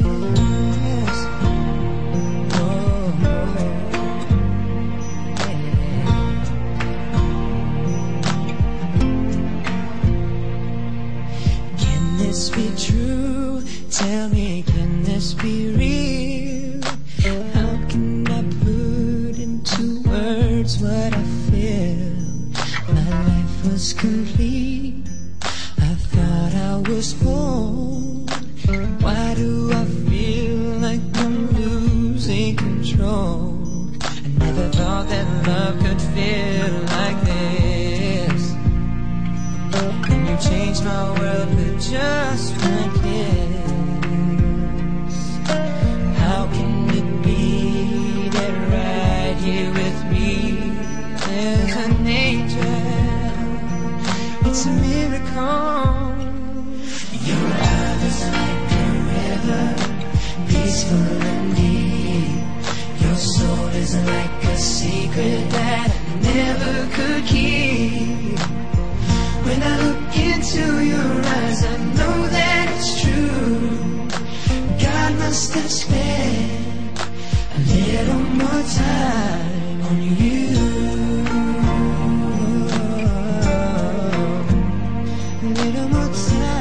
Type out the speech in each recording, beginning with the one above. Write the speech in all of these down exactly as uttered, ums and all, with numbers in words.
this be true? Tell me, can this be real? How can I put into words what I feel? My life was complete, I thought I was whole. Why do I feel like I'm losing control? I never thought that love could feel like this. And you changed my world with just one kiss. How can it be that right here with me there's an angel? It's a miracle. Your love is like a river, peaceful and deep. Your soul is like a secret that I never could keep. When I look into your eyes, I know that it's true. God must have spent a little more time on you. A little more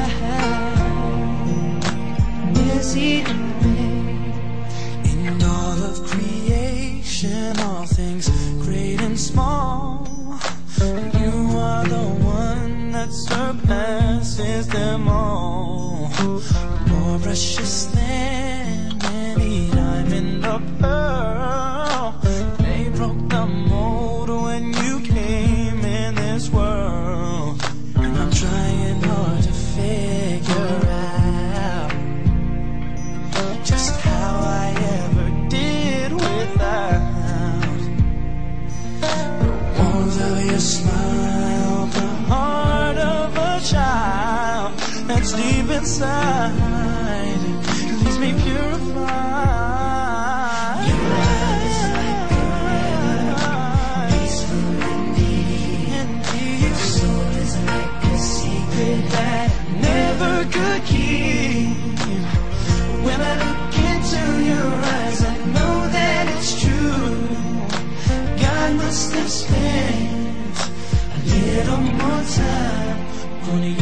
time. Yes, he made. In all of creation, all things great and small, you are the one that surpasses them all. More precious than any diamond or pearl. They broke the mold when you came in this world. And I'm trying hard to figure out just how I ever did without the warmth of your smile, the heart of a child that's deep inside, leaves me purified. Your love is like a river, peaceful and deep. Your soul is like a secret that I never could keep. When I look into your eyes, I know that it's true. God must have spent a little more time on you.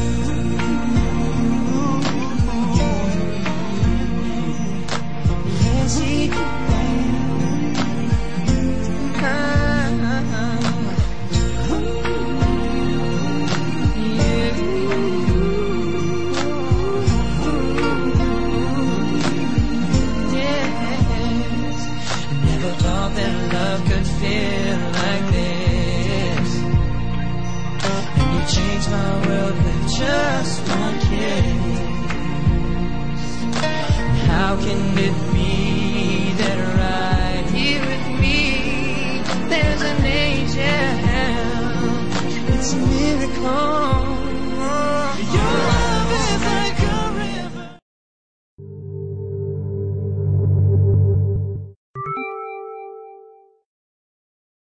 Yes, he did. Ah, ah, ah. Yeah. Yes. I never thought that love could feel like this. Change my world with just one kiss. How can it be that right here with me there's an angel? It's a miracle.